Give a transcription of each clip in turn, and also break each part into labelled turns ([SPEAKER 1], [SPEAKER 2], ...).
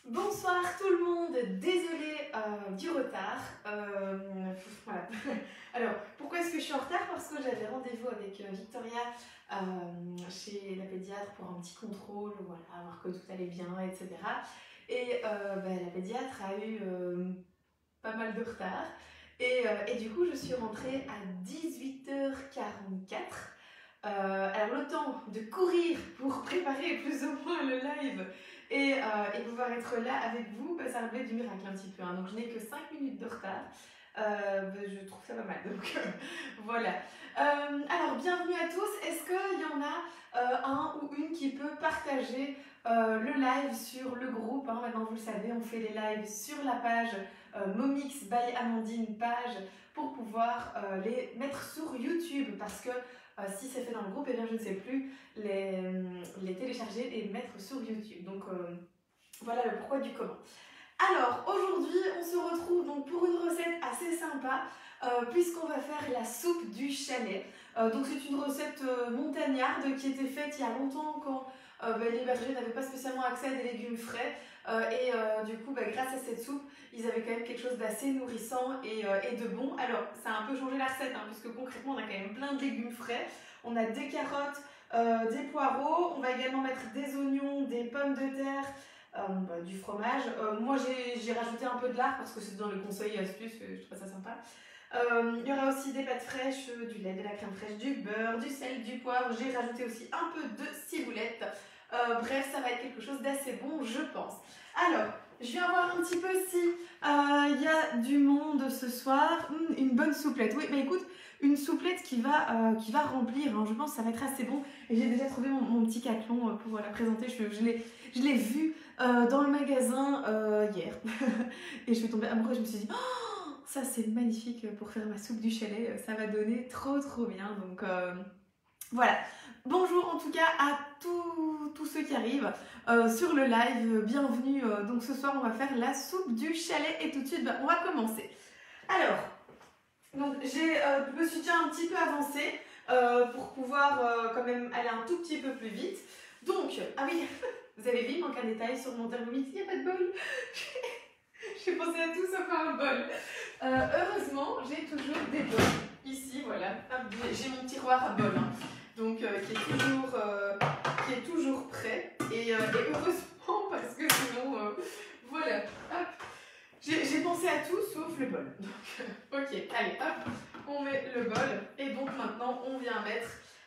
[SPEAKER 1] Bonsoir tout le monde, désolée du retard. Voilà. Alors, pourquoi est-ce que je suis en retard? Parce que j'avais rendez-vous avec Victoria chez la pédiatre pour un petit contrôle, voilà, voir que tout allait bien, etc. Et la pédiatre a eu pas mal de retard. Et du coup, je suis rentrée à 18h44. Alors le temps de courir pour préparer plus ou moins le live et pouvoir être là avec vous, ça relevait du miracle un petit peu. Hein. Donc je n'ai que 5 minutes de retard. Je trouve ça pas mal. Donc voilà. Alors bienvenue à tous. Est-ce qu'il y en a un ou une qui peut partager le live sur le groupe, hein. Maintenant vous le savez, on fait les lives sur la page Momix by Amandine page pour pouvoir les mettre sur YouTube parce que si c'est fait dans le groupe, eh bien je ne sais plus les télécharger et les mettre sur YouTube. Donc voilà le pourquoi du comment. Alors aujourd'hui on se retrouve donc pour une recette assez sympa puisqu'on va faire la soupe du chalet. Donc c'est une recette montagnarde qui était faite il y a longtemps quand les bergers n'avaient pas spécialement accès à des légumes frais. Du coup, grâce à cette soupe, ils avaient quand même quelque chose d'assez nourrissant et de bon. Alors, ça a un peu changé la recette, hein, puisque concrètement, on a quand même plein de légumes frais. On a des carottes, des poireaux. On va également mettre des oignons, des pommes de terre, du fromage. Moi, j'ai rajouté un peu de lard parce que c'est dans le conseil et astuce, je trouve ça sympa. Il y aura aussi des pâtes fraîches, du lait, de la crème fraîche, du beurre, du sel, du poivre. J'ai rajouté aussi un peu de ciboulette. Bref, ça va être quelque chose d'assez bon, je pense. Alors, je viens voir un petit peu si il y a du monde ce soir. Une bonne souplette. Oui, mais écoute, une souplette qui va remplir. Hein. Je pense que ça va être assez bon. Et j'ai déjà trouvé mon petit caclon pour la présenter. Je l'ai vu dans le magasin hier. Et je suis tombée amoureuse. Je me suis dit, oh, ça c'est magnifique pour faire ma soupe du chalet. Ça va donner trop bien. Donc voilà. Bonjour en tout cas à tous ceux qui arrivent sur le live, bienvenue. Donc ce soir on va faire la soupe du chalet et tout de suite on va commencer. Alors, donc je me suis déjà un petit peu avancée pour pouvoir quand même aller un tout petit peu plus vite. Donc, ah oui, vous avez vu, il manque un détail sur mon Thermomix, il n'y a pas de bol. J'ai pensé à tout sauf à un bol. Heureusement, j'ai toujours des bols. Ici, voilà, j'ai mon tiroir à bol. Hein. Donc qui est toujours prêt et heureusement parce que sinon voilà, hop, j'ai pensé à tout sauf le bol. Donc ok, allez hop, on met le bol et donc maintenant on vient mettre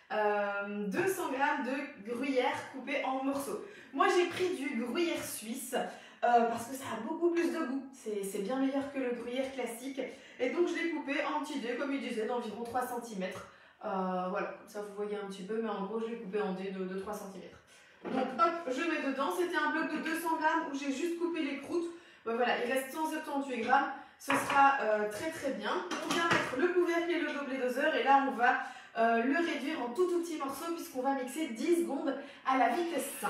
[SPEAKER 1] 200 g de gruyère coupée en morceaux. Moi j'ai pris du gruyère suisse parce que ça a beaucoup plus de goût, c'est bien meilleur que le gruyère classique et donc je l'ai coupé en petits dés comme il disait d'environ 3 cm. Voilà, comme ça vous voyez un petit peu, mais en gros je l'ai coupé en dés de 3 cm. Donc hop, je mets dedans, c'était un bloc de 200 g où j'ai juste coupé les croûtes. Voilà, il reste 178 g, ce sera très bien. On vient mettre le couvercle et le gobelet doseur et là on va le réduire en tout petits morceaux puisqu'on va mixer 10 secondes à la vitesse 5.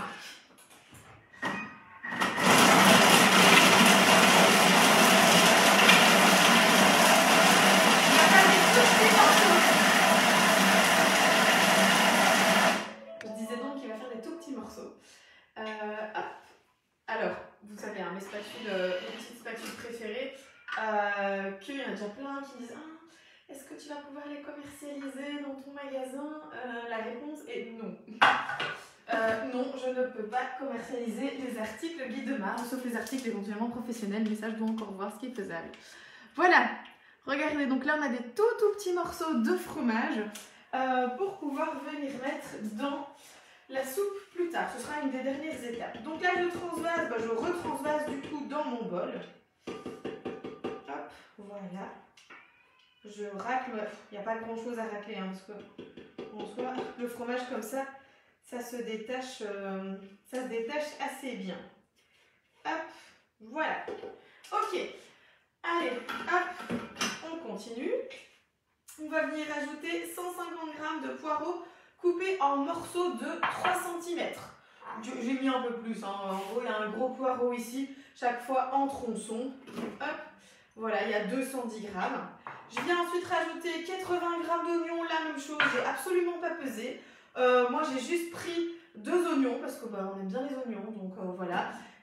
[SPEAKER 1] Alors, vous savez, hein, mes petites spatules préférées, qu'il y en a déjà plein qui disent « Est-ce que tu vas pouvoir les commercialiser dans ton magasin ?» La réponse est non. Non, je ne peux pas commercialiser les articles guide de marge, sauf les articles éventuellement professionnels, mais ça je dois encore voir ce qui est faisable. Voilà, regardez, donc là on a des tout petits morceaux de fromage pour pouvoir venir mettre dans la soupe plus tard, ce sera une des dernières étapes. Donc là je transvase, je retransvase du coup dans mon bol. Hop, voilà. Je racle, il n'y a pas grand chose à racler hein, parce que en soi, le fromage comme ça se détache assez bien. Hop, voilà. Ok, allez, hop, on continue. On va venir ajouter 150 g de poireaux coupé en morceaux de 3 cm. J'ai mis un peu plus, hein. En gros il y a un gros poireau ici, chaque fois en tronçon. Hop, voilà, il y a 210 g. Je viens ensuite rajouter 80 g d'oignons, la même chose, j'ai absolument pas pesé. Moi j'ai juste pris 2 oignons, parce que on aime bien les oignons, donc voilà.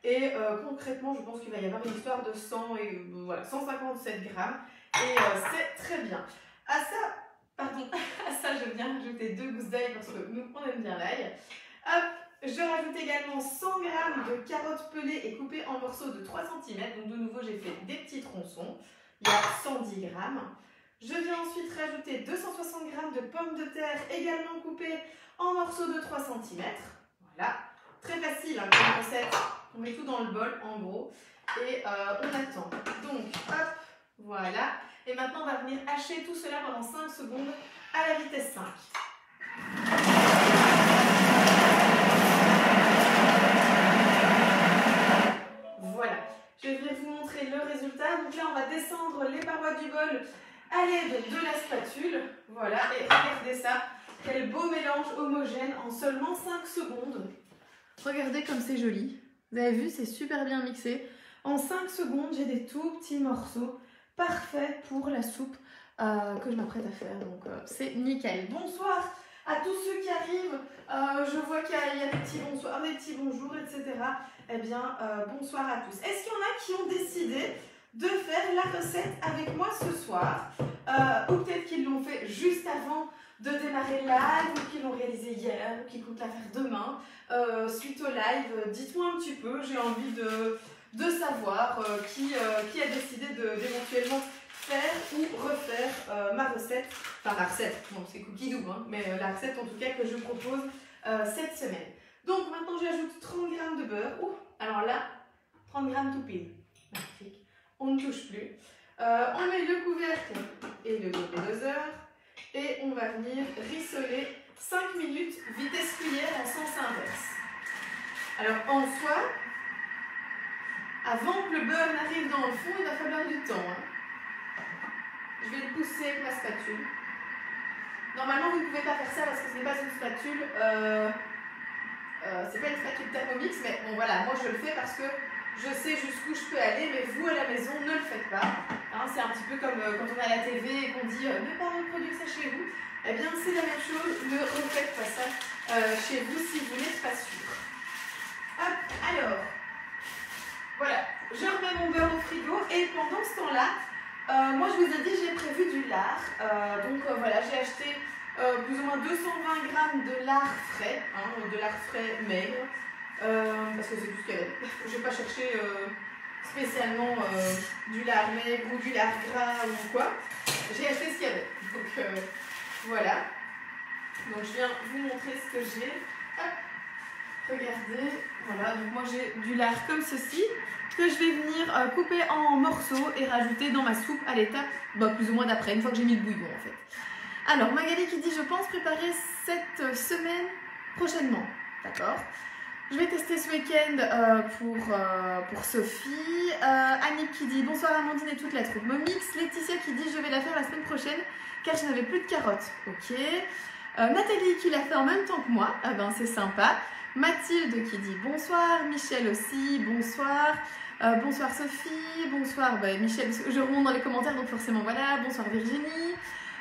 [SPEAKER 1] Et concrètement, je pense qu'il va y avoir une histoire de 100 et voilà, 157 grammes. Et c'est très bien. À ça, pardon, à ça, je viens rajouter 2 gousses d'ail parce que nous, on aime bien l'ail. Hop, je rajoute également 100 g de carottes pelées et coupées en morceaux de 3 cm. Donc de nouveau, j'ai fait des petits tronçons. Il y a 110 g. Je viens ensuite rajouter 260 g de pommes de terre également coupées en morceaux de 3 cm. Voilà, très facile hein, comme recette. On met tout dans le bol en gros et on attend. Donc hop, voilà. Et maintenant on va venir hacher tout cela pendant 5 secondes à la vitesse 5. Voilà, je vais venir vous montrer le résultat. Donc là on va descendre les parois du bol à l'aide de la spatule. Voilà, et regardez ça, quel beau mélange homogène en seulement 5 secondes. Regardez comme c'est joli. Vous avez vu, c'est super bien mixé. En 5 secondes, j'ai des tout petits morceaux parfaits pour la soupe que je m'apprête à faire. Donc c'est nickel. Bonsoir à tous ceux qui arrivent. Je vois qu'il y a des petits bonsoirs, des petits bonjours, etc. Eh bien, bonsoir à tous. Est-ce qu'il y en a qui ont décidé de faire la recette avec moi ce soir ou peut-être qu'ils l'ont fait juste avant de démarrer le live, ou qui l'ont réalisé hier, ou qui comptent la faire demain, suite au live. Dites-moi un petit peu, j'ai envie de savoir qui a décidé d'éventuellement faire ou refaire ma recette, enfin la recette, bon c'est cookie doux, hein, mais la recette en tout cas que je propose cette semaine. Donc maintenant j'ajoute 30 g de beurre, alors là, 30 g tout pile, magnifique, on ne touche plus. On met le couvercle et le doseur. Et on va venir rissoler 5 minutes, vitesse cuillère en sens inverse. Alors en soi, avant que le beurre n'arrive dans le fond, il va falloir du temps. Hein. Je vais le pousser avec ma spatule. Normalement, vous ne pouvez pas faire ça parce que ce n'est pas une spatule. C'est pas une spatule Thermomix, mais bon voilà, moi je le fais parce que je sais jusqu'où je peux aller, mais vous à la maison ne le faites pas. Hein, c'est un petit peu comme quand on est à la TV et qu'on dit ne pas reproduire ça chez vous. Eh bien c'est la même chose, ne refaites pas ça chez vous si vous n'êtes pas sûr. Hop, alors, voilà, je remets mon beurre au frigo et pendant ce temps-là, moi je vous ai dit j'ai prévu du lard. Donc voilà, j'ai acheté plus ou moins 220 g de lard frais, hein, de lard frais maigre. Parce que c'est tout ce qu'il y avait. Je n'ai pas cherché spécialement du lard maigre ou du lard gras ou quoi. J'ai acheté ce qu'il y avait. Donc voilà. Donc je viens vous montrer ce que j'ai. Regardez. Voilà. Donc moi j'ai du lard comme ceci que je vais venir couper en morceaux et rajouter dans ma soupe à l'étape plus ou moins d'après, une fois que j'ai mis le bouillon en fait. Alors Magali qui dit je pense préparer cette semaine prochainement. D'accord. Je vais tester ce week-end pour Sophie. Annick qui dit bonsoir Amandine et toute la troupe Momix. Laetitia qui dit je vais la faire la semaine prochaine car je n'avais plus de carottes. Ok. Nathalie qui l'a fait en même temps que moi. Ah ben c'est sympa. Mathilde qui dit bonsoir. Michel aussi. Bonsoir. Bonsoir Sophie. Bonsoir Michel. Je remonte dans les commentaires donc forcément voilà. Bonsoir Virginie.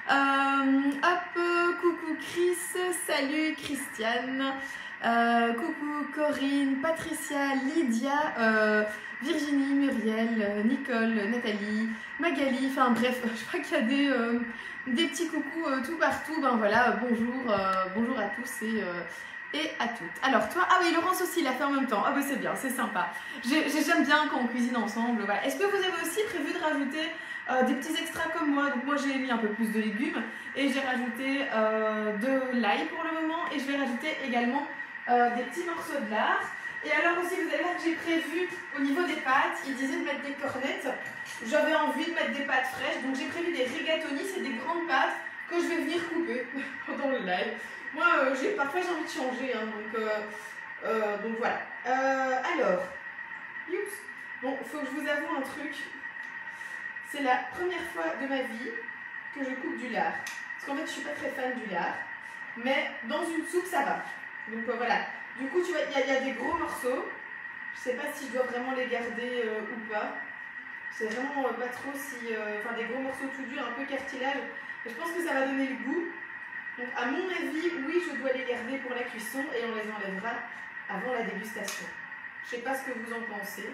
[SPEAKER 1] Coucou Chris. Salut Christiane. Coucou Corinne, Patricia, Lydia, Virginie, Muriel, Nicole, Nathalie, Magali, enfin bref, je crois qu'il y a des petits coucous tout partout. Ben voilà, bonjour à tous et à toutes. Alors toi, ah oui, Laurence aussi l'a fait en même temps. Ah bah c'est bien, c'est sympa. J'aime bien quand on cuisine ensemble. Voilà. Est-ce que vous avez aussi prévu de rajouter des petits extras comme moi? Donc moi j'ai mis un peu plus de légumes et j'ai rajouté de l'ail pour le moment et je vais rajouter également des petits morceaux de lard. Et alors aussi vous allez voir que j'ai prévu au niveau des pâtes, il disait de mettre des cornettes, j'avais envie de mettre des pâtes fraîches, donc j'ai prévu des rigatoni, c'est des grandes pâtes que je vais venir couper pendant le live. Moi parfois j'ai envie de changer, hein, donc voilà. Alors, youps. Bon, faut que je vous avoue un truc, c'est la première fois de ma vie que je coupe du lard, parce qu'en fait je suis pas très fan du lard, mais dans une soupe ça va. Donc voilà, du coup tu vois, il y a des gros morceaux, je sais pas si je dois vraiment les garder ou pas, je sais vraiment pas trop si, enfin des gros morceaux tout durs, un peu cartilage, mais je pense que ça va donner le goût. Donc à mon avis, oui je dois les garder pour la cuisson et on les enlèvera avant la dégustation. Je sais pas ce que vous en pensez.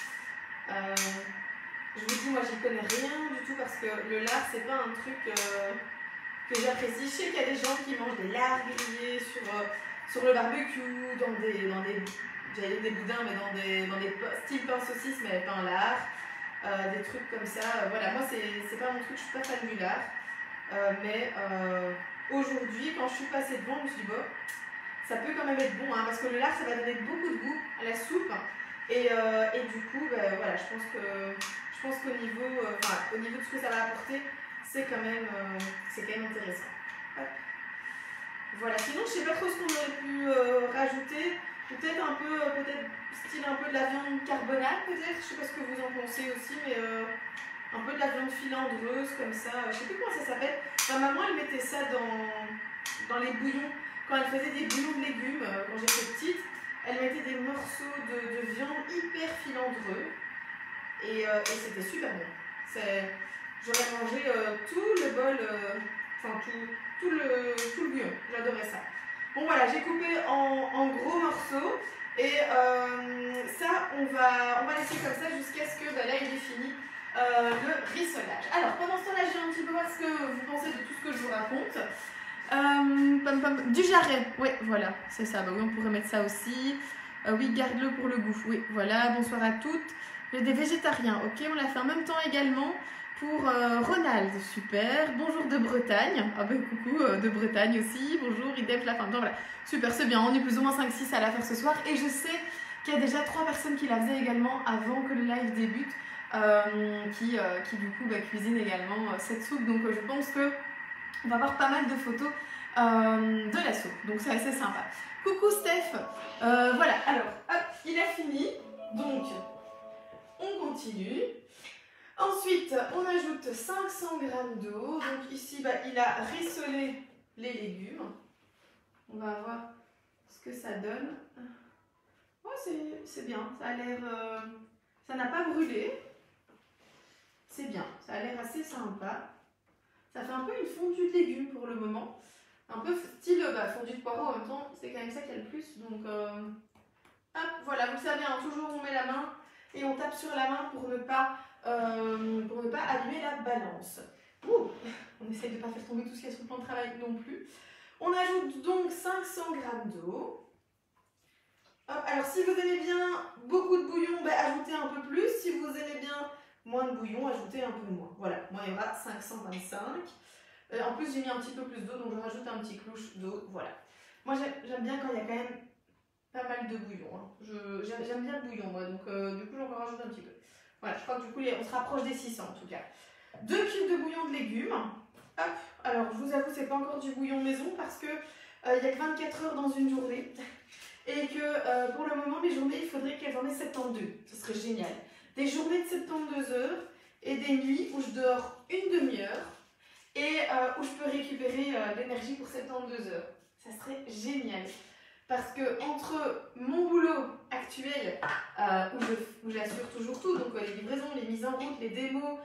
[SPEAKER 1] Je vous dis, moi j'y connais rien du tout parce que le lard c'est pas un truc que j'apprécie. Je sais qu'il y a des gens qui mangent des lards grillés sur le barbecue, j'allais dire des boudins, mais dans des styles pain saucisse, mais pain lard, des trucs comme ça. Voilà, moi c'est pas mon truc, je suis pas fan du lard. Mais aujourd'hui, quand je suis passée devant, je me suis dit, bon, ça peut quand même être bon, hein, parce que le lard ça va donner beaucoup de goût à la soupe. Et du coup, ben, voilà, je pense qu'au niveau, au niveau de ce que ça va apporter, c'est quand même intéressant. Hop. Voilà, sinon je sais pas trop ce qu'on aurait pu rajouter. Peut-être un peu, style un peu de la viande carbonate, peut-être. Je sais pas ce que vous en pensez aussi, mais un peu de la viande filandreuse comme ça. Je sais plus comment ça s'appelle. Ma maman elle mettait ça dans les bouillons. Quand elle faisait des bouillons de légumes, quand j'étais petite, elle mettait des morceaux de viande hyper filandreux. Et c'était super bon. J'aurais mangé tout le bol, tout le bouillon. J'adorais ça. Bon voilà, j'ai coupé en gros morceaux. Et ça, on va laisser comme ça jusqu'à ce que là, il est fini le rissolage. Alors, pendant ce temps-là, je vais un petit peu voir ce que vous pensez de tout ce que je vous raconte. Du jarret, oui, voilà, c'est ça. Bah oui, on pourrait mettre ça aussi. Oui, garde-le pour le goût. Oui, voilà, bonsoir à toutes. J'ai des végétariens, ok, on l'a fait en même temps également pour Ronald, super. Bonjour de Bretagne. Ah ben coucou de Bretagne aussi. Bonjour, IDEF la fin. Donc voilà, super, c'est bien. On est plus ou moins 5-6 à la faire ce soir. Et je sais qu'il y a déjà 3 personnes qui la faisaient également avant que le live débute, qui du coup cuisinent également cette soupe. Donc je pense que on va avoir pas mal de photos de la soupe. Donc c'est assez sympa. Coucou Steph. Voilà, alors, hop, il a fini. Donc, on continue. Ensuite, on ajoute 500 g d'eau. Donc ici, il a rissolé les légumes. On va voir ce que ça donne. Oh, c'est bien. Ça a l'air... ça n'a pas brûlé. C'est bien. Ça a l'air assez sympa. Ça fait un peu une fondue de légumes pour le moment. Un peu style fondue de poireaux en même temps. C'est quand même ça qu'il y a le plus. Donc, hop, voilà. Vous savez, hein, toujours on met la main et on tape sur la main pour ne pas abîmer la balance. Ouh, on essaye de ne pas faire tomber tout ce qu'il y a sur le plan de travail non plus. On ajoute donc 500 g d'eau. Alors si vous aimez bien beaucoup de bouillon, ajoutez un peu plus. Si vous aimez bien moins de bouillon, ajoutez un peu moins. Voilà, moi il y aura 525. En plus j'ai mis un petit peu plus d'eau, donc je rajoute un petit clouche d'eau. Voilà. Moi j'aime bien quand il y a quand même pas mal de bouillon. Hein. J'aime bien le bouillon moi, donc du coup j'en rajoute un petit peu. Voilà, je crois que du coup on se rapproche des 600 en tout cas. 2 cubes de bouillon de légumes. Hop, alors je vous avoue c'est pas encore du bouillon maison parce que il n'y a que 24 heures dans une journée. Et que pour le moment mes journées il faudrait qu'elles en aient 72. Ce serait génial. Des journées de 72 heures et des nuits où je dors une demi-heure et où je peux récupérer l'énergie pour 72 heures. Ça serait génial. Parce que entre mon boulot actuel, où j'assure toujours tout, donc les livraisons, les mises en route, les démos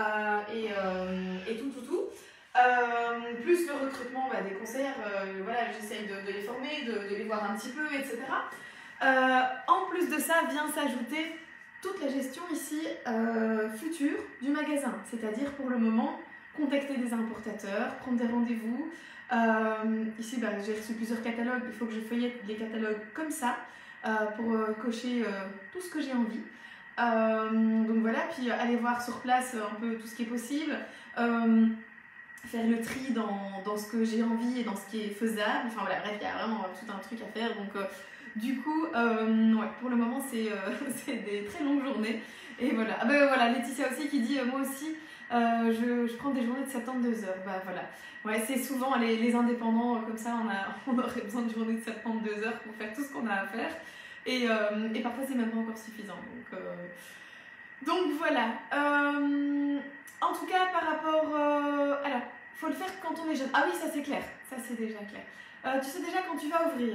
[SPEAKER 1] et tout, plus le recrutement des conseillers, voilà, j'essaye de les former, de les voir un petit peu, etc. En plus de ça, vient s'ajouter toute la gestion ici future du magasin, c'est-à-dire pour le moment, contacter des importateurs, prendre des rendez-vous. Ici, j'ai reçu plusieurs catalogues, il faut que je feuillette les catalogues comme ça pour cocher tout ce que j'ai envie. Donc voilà, puis aller voir sur place un peu tout ce qui est possible, faire le tri dans ce que j'ai envie et dans ce qui est faisable. Enfin voilà, bref, il y a vraiment tout un truc à faire. Donc du coup, ouais, pour le moment, c'est des très longues journées. Et voilà, voilà, Laetitia aussi qui dit, moi aussi, je prends des journées de 72 heures. Voilà. Ouais, c'est souvent les indépendants comme ça, on aurait besoin de journées de 72 heures pour faire tout ce qu'on a à faire. Et parfois, c'est même pas encore suffisant. Donc voilà. En tout cas, par rapport... alors, faut le faire quand on est jeune. Ah oui, ça c'est clair. Ça c'est déjà clair. Tu sais déjà quand tu vas ouvrir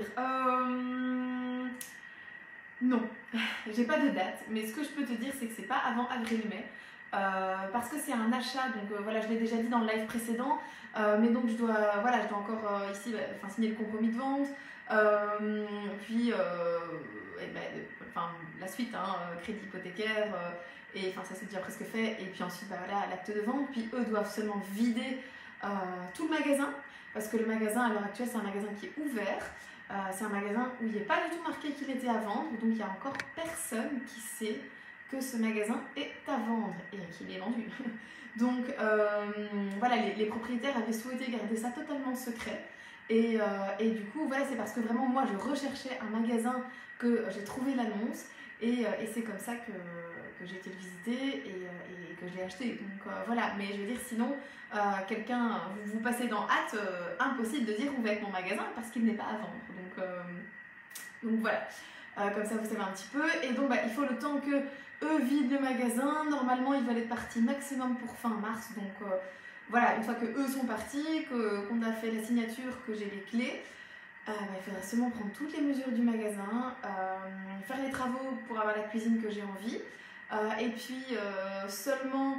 [SPEAKER 1] Non, j'ai pas de date. Mais ce que je peux te dire, c'est que c'est pas avant avril-mai. parce que c'est un achat, donc voilà, je l'ai déjà dit dans le live précédent, mais donc je dois encore ici signer le compromis de vente, puis la suite, crédit hypothécaire, et ça c'est déjà presque fait, et puis ensuite voilà, l'acte de vente, puis eux doivent seulement vider tout le magasin, parce que le magasin à l'heure actuelle c'est un magasin qui est ouvert, c'est un magasin où il n'est pas du tout marqué qu'il était à vendre, donc il n'y a encore personne qui sait que ce magasin est à vendre et qu'il est vendu. Donc voilà, les propriétaires avaient souhaité garder ça totalement secret, et du coup voilà, c'est parce que vraiment moi je recherchais un magasin que j'ai trouvé l'annonce, et c'est comme ça que j'ai été le visiter et que je l'ai acheté. Donc voilà, mais je veux dire, sinon quelqu'un, vous passez dans hâte, impossible de dire où va être mon magasin parce qu'il n'est pas à vendre. Donc voilà, comme ça vous savez un petit peu. Et donc il faut le temps que eux vident le magasin. Normalement ils veulent être partis maximum pour fin mars. Donc voilà, une fois que eux sont partis, qu'on a fait la signature, que j'ai les clés, il faudra seulement prendre toutes les mesures du magasin, faire les travaux pour avoir la cuisine que j'ai envie, et puis seulement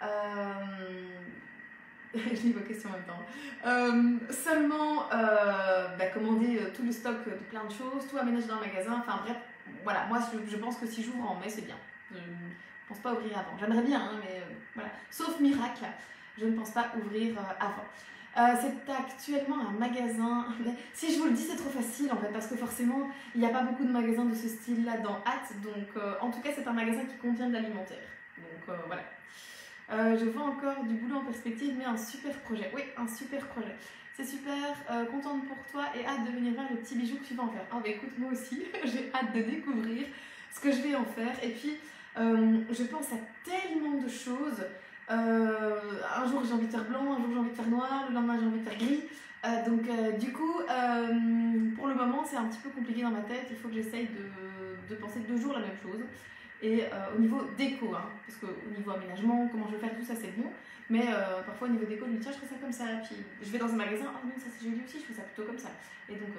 [SPEAKER 1] je lis vos questions en même temps. Seulement commander tout le stock de plein de choses, tout aménager dans le magasin, enfin bref, voilà, moi je pense que si j'ouvre en mai c'est bien. Je ne pense pas ouvrir avant. J'aimerais bien, mais voilà. Sauf miracle, je ne pense pas ouvrir avant. C'est actuellement un magasin, mais si je vous le dis c'est trop facile en fait, parce que forcément il n'y a pas beaucoup de magasins de ce style là dans Hâte, donc en tout cas c'est un magasin qui contient de l'alimentaire, donc voilà. Je vois encore du boulot en perspective, mais un super projet. Oui, un super projet. C'est super, contente pour toi et hâte de venir voir le petit bijou que tu vas en faire. Ah bah écoute, moi aussi, j'ai hâte de découvrir ce que je vais en faire. Et puis, je pense à tellement de choses. Un jour j'ai envie de faire blanc, un jour j'ai envie de faire noir, le lendemain j'ai envie de faire gris. Du coup, pour le moment c'est un petit peu compliqué dans ma tête. Il faut que j'essaye de penser 2 jours la même chose. Et au niveau déco, parce qu'au niveau aménagement, comment je vais faire tout ça c'est bon, mais parfois au niveau déco je me dis tiens je ferai ça comme ça, puis je vais dans un magasin, ah non ça c'est joli aussi, je fais ça plutôt comme ça, et donc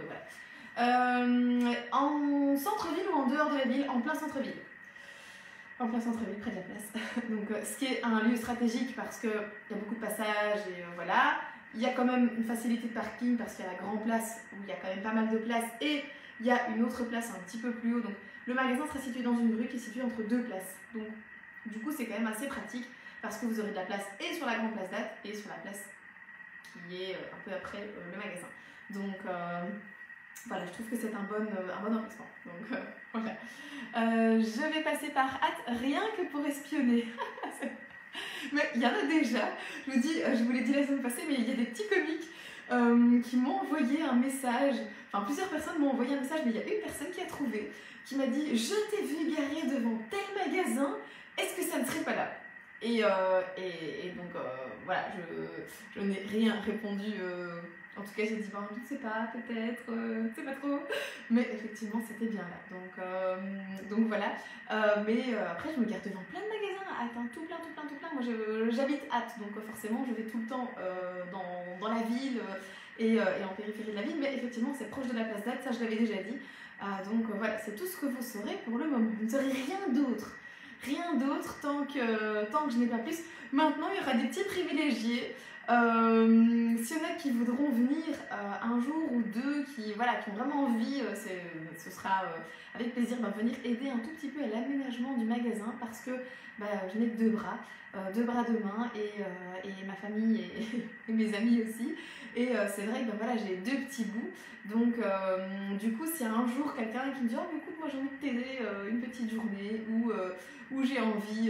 [SPEAKER 1] voilà. En centre-ville ou en dehors de la ville? En plein centre-ville. En plein centre-ville, près de la place. Donc ce qui est un lieu stratégique parce qu'il y a beaucoup de passages et voilà. Il y a quand même une facilité de parking parce qu'il y a la grande place où il y a quand même pas mal de place, et il y a une autre place un petit peu plus haut, donc le magasin sera situé dans une rue qui est située entre 2 places. Donc du coup c'est quand même assez pratique parce que vous aurez de la place et sur la grande place d'Hâte et sur la place qui est un peu après le magasin. Donc voilà, je trouve que c'est un bon investissement. Donc voilà. Je vais passer par Hâte rien que pour espionner. Mais il y en a déjà. Je vous dis, je vous l'ai dit la semaine passée, mais il y a des petits comiques qui m'ont envoyé un message. Enfin, plusieurs personnes m'ont envoyé un message, mais il y a une personne qui a trouvé, qui m'a dit « Je t'ai vu garé devant tel magasin, est-ce que ça ne serait pas là ?» Et donc, voilà, je n'ai rien répondu. En tout cas, j'ai dit « je ne sais pas, peut-être, je ne sais pas trop. » Mais effectivement, c'était bien là. Donc voilà. Mais après, je me garde devant plein de magasins à Hâte, tout plein. Moi, j'habite Hâte, donc forcément, je vais tout le temps dans la ville et en périphérie de la ville. Mais effectivement, c'est proche de la place d'Hâte, ça je l'avais déjà dit. Donc voilà, c'est tout ce que vous saurez pour le moment. Vous ne saurez rien d'autre. Rien d'autre tant que je n'ai pas plus. Maintenant, il y aura des petits privilégiés. S'il y en a qui voudront venir un jour ou deux, qui ont vraiment envie, ce sera avec plaisir venir aider un tout petit peu à l'aménagement du magasin, parce que je n'ai que 2 bras, 2 bras, 2 mains, et ma famille et mes amis aussi. Et c'est vrai que voilà, j'ai 2 petits bouts. Donc du coup, s'il y a un jour quelqu'un qui me dit « Oh écoute, moi j'ai envie de t'aider une petite journée » ou j'ai envie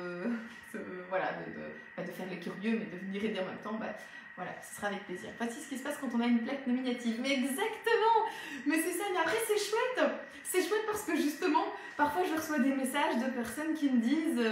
[SPEAKER 1] de faire les curieux, mais de venir aider en même temps, voilà, ce sera avec plaisir. Voici ce qui se passe quand on a une plaque nominative. Mais exactement! Mais c'est ça, mais après c'est chouette! C'est chouette parce que justement, parfois je reçois des messages de personnes qui me disent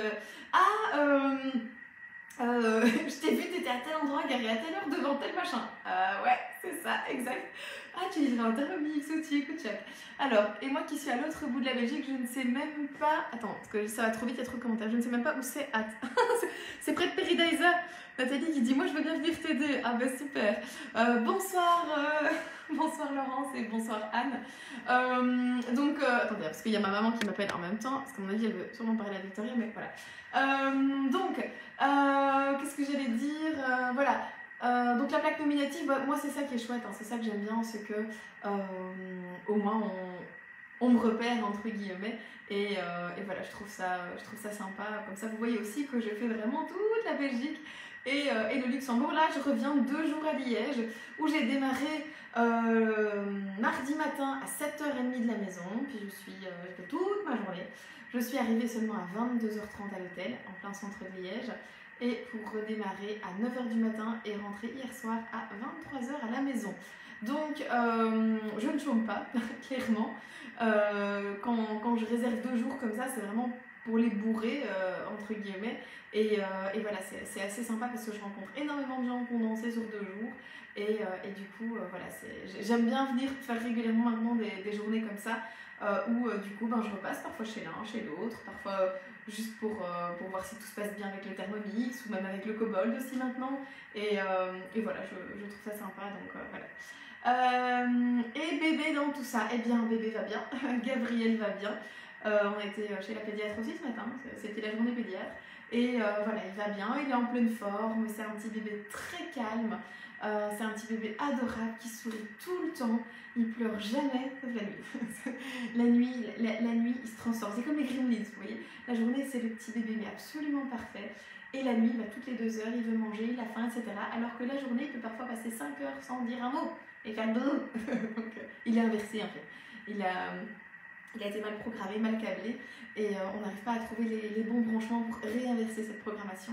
[SPEAKER 1] je t'ai vu, t'étais à tel endroit, garé à telle heure devant tel machin. Ouais, c'est ça, exact. Ah, tu livrais un Thermomix, outil, écoute, chaque. Alors, et moi qui suis à l'autre bout de la Belgique, je ne sais même pas. Attends, parce que ça va trop vite, il y a trop de commentaires. Je ne sais même pas où c'est Hâte. C'est près de Peridaisa. Nathalie qui dit « Moi, je veux bien venir t'aider. » Ah, super. Bonsoir. Bonsoir Laurence et bonsoir Anne. Attendez, parce qu'il y a ma maman qui m'appelle en même temps, parce qu'à mon avis elle veut sûrement parler à Victoria, mais voilà. Qu'est-ce que j'allais dire voilà. Donc la plaque nominative, bah, moi c'est ça qui est chouette, hein, c'est ça que j'aime bien, c'est que au moins on me repère entre guillemets et voilà, je trouve ça sympa. Comme ça vous voyez aussi que je fais vraiment toute la Belgique et le Luxembourg. Là je reviens 2 jours à Liège où j'ai démarré mardi matin à 7h30 de la maison, puis j'ai fait toute ma journée. Je suis arrivée seulement à 22h30 à l'hôtel, en plein centre de Liège, et pour redémarrer à 9h du matin et rentrer hier soir à 23h à la maison. Donc je ne chôme pas, clairement. Quand je réserve 2 jours comme ça, c'est vraiment pour les bourrer, entre guillemets. Et voilà, c'est assez sympa parce que je rencontre énormément de gens condensés sur 2 jours. Et du coup, voilà, j'aime bien venir faire régulièrement maintenant des journées comme ça où du coup je repasse parfois chez l'un, chez l'autre, parfois juste pour voir si tout se passe bien avec le Thermomix ou même avec le Kobold aussi maintenant. Et voilà, je trouve ça sympa, donc voilà. Et bébé dans tout ça, eh bien bébé va bien, Gabriel va bien. On a été chez la pédiatre aussi ce matin, c'était la journée pédiatre. Et voilà, il va bien, il est en pleine forme, c'est un petit bébé très calme. C'est un petit bébé adorable qui sourit tout le temps, il pleure jamais, sauf la nuit. la nuit, il se transforme, c'est comme les Gremlins, vous voyez. La journée, c'est le petit bébé, mais absolument parfait. Et la nuit, toutes les 2 heures, il veut manger, il a faim, etc. Alors que la journée, il peut parfois passer 5 heures sans dire un mot et faire dodo. Donc, il est inversé en fait. Il a été mal programmé, mal câblé, et on n'arrive pas à trouver les bons branchements pour réinverser cette programmation.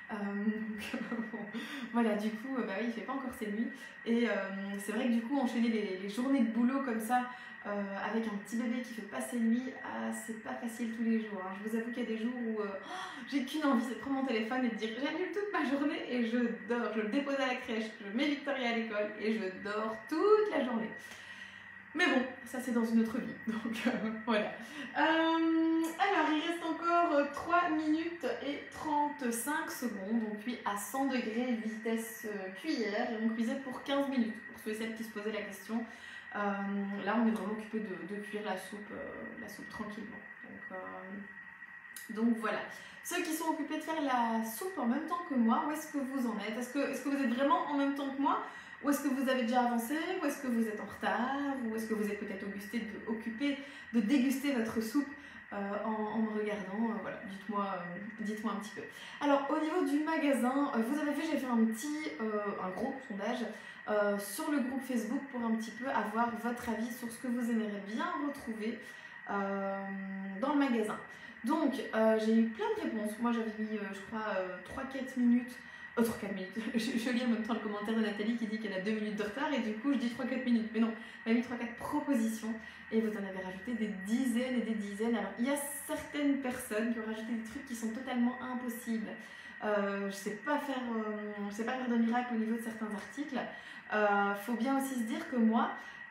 [SPEAKER 1] Voilà, du coup, oui, il fait pas encore ses nuits. Et c'est vrai que du coup, enchaîner les journées de boulot comme ça, avec un petit bébé qui fait pas ses nuits, c'est pas facile tous les jours. Hein. Je vous avoue qu'il y a des jours où j'ai qu'une envie, c'est de prendre mon téléphone et de dire j'annule toute ma journée et je dors. Je le dépose à la crèche, je mets Victoria à l'école et je dors toute la journée. Mais bon, ça c'est dans une autre vie, donc voilà. Alors, il reste encore 3 minutes et 35 secondes. On cuit à 100 degrés, vitesse cuillère, et on cuisait pour 15 minutes. Pour ceux et celles qui se posaient la question, là on est vraiment occupé de cuire la soupe tranquillement. Donc voilà. Ceux qui sont occupés de faire la soupe en même temps que moi, où est-ce que vous en êtes? Est-ce que vous êtes vraiment en même temps que moi? Ou est-ce que vous avez déjà avancé? Ou est-ce que vous êtes en retard? Ou est-ce que vous êtes peut-être occupé de déguster votre soupe en me regardant? Voilà, dites-moi un petit peu. Alors, au niveau du magasin, vous avez vu, j'ai fait un gros sondage sur le groupe Facebook pour un petit peu avoir votre avis sur ce que vous aimeriez bien retrouver dans le magasin. Donc, j'ai eu plein de réponses. Moi, j'avais mis, je crois, 3-4 minutes. 3-4 minutes. Je lis en même temps le commentaire de Nathalie qui dit qu'elle a 2 minutes de retard et du coup je dis 3-4 minutes. Mais non, elle a mis 3-4 propositions et vous en avez rajouté des dizaines et des dizaines. Alors il y a certaines personnes qui ont rajouté des trucs qui sont totalement impossibles. Je sais pas faire de miracle au niveau de certains articles. Faut bien aussi se dire que moi,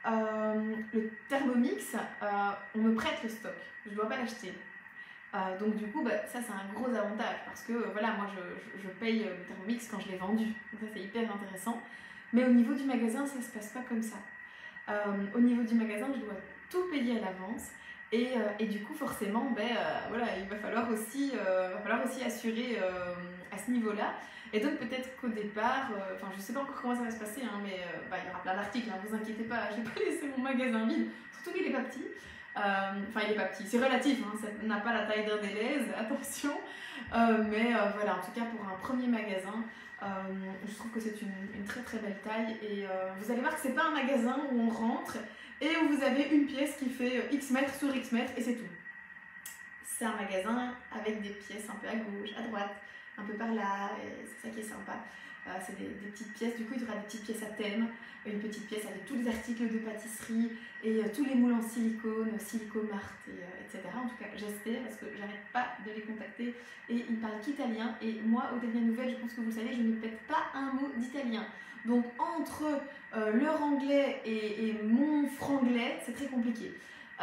[SPEAKER 1] le Thermomix, on me prête le stock. Je ne dois pas l'acheter. Donc du coup, ça c'est un gros avantage parce que voilà, moi je paye le Thermomix quand je l'ai vendu. Donc ça c'est hyper intéressant. Mais au niveau du magasin, ça se passe pas comme ça. Au niveau du magasin, je dois tout payer à l'avance. Et du coup, forcément, voilà, il va falloir aussi assurer à ce niveau-là. Et donc peut-être qu'au départ, je sais pas encore comment ça va se passer, hein, mais il y aura plein d'articles, hein, vous inquiétez pas, je vais pas laisser mon magasin vide, surtout qu'il est pas petit. Il est pas petit, c'est relatif, hein, ça n'a pas la taille d'un Deleuze, attention. Mais voilà, en tout cas pour un premier magasin, je trouve que c'est une très très belle taille. Et vous allez voir que c'est pas un magasin où on rentre et où vous avez une pièce qui fait X mètres sur X mètres et c'est tout. C'est un magasin avec des pièces un peu à gauche, à droite, un peu par là, et c'est ça qui est sympa. C'est des petites pièces, du coup il y aura des petites pièces à thème, une petite pièce avec tous les articles de pâtisserie et tous les moules en silicone, Silicomart, etc. En tout cas j'espère parce que j'arrête pas de les contacter et ils ne parlent qu'italien et moi aux dernières nouvelles, je pense que vous le savez, je ne pète pas un mot d'italien. Donc entre leur anglais et mon franglais, c'est très compliqué.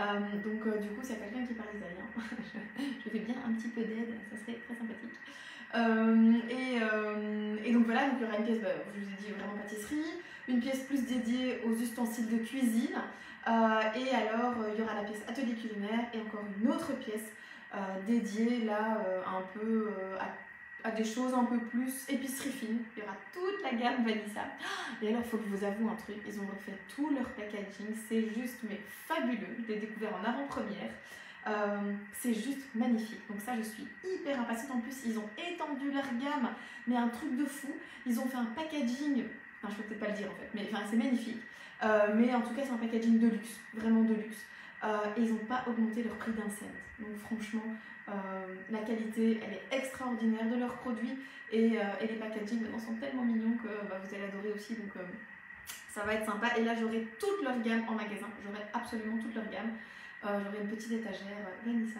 [SPEAKER 1] Du coup s'il y a quelqu'un qui parle italien, je fais bien un petit peu d'aide, ça serait très sympathique. Et donc voilà, donc il y aura une pièce, je vous ai dit, vraiment pâtisserie, une pièce plus dédiée aux ustensiles de cuisine, et alors il y aura la pièce atelier culinaire et encore une autre pièce dédiée là un peu à des choses un peu plus épicerie fine. Il y aura toute la gamme Vanessa. Et alors il faut que je vous avoue un truc, ils ont refait tout leur packaging, c'est juste mais fabuleux. Je l'ai découvert en avant-première. C'est juste magnifique, donc ça je suis hyper impatiente. En plus ils ont étendu leur gamme, mais un truc de fou. Ils ont fait un packaging, enfin je peux peut-être pas le dire en fait, mais enfin, c'est magnifique, mais en tout cas c'est un packaging de luxe, vraiment de luxe, et ils n'ont pas augmenté leur prix d'un cent. Donc franchement la qualité elle est extraordinaire de leurs produits, et les packagings maintenant sont tellement mignons que vous allez adorer aussi, donc ça va être sympa. Et là j'aurai toute leur gamme en magasin, j'aurai absolument toute leur gamme. J'aurai une petite étagère Vanessa.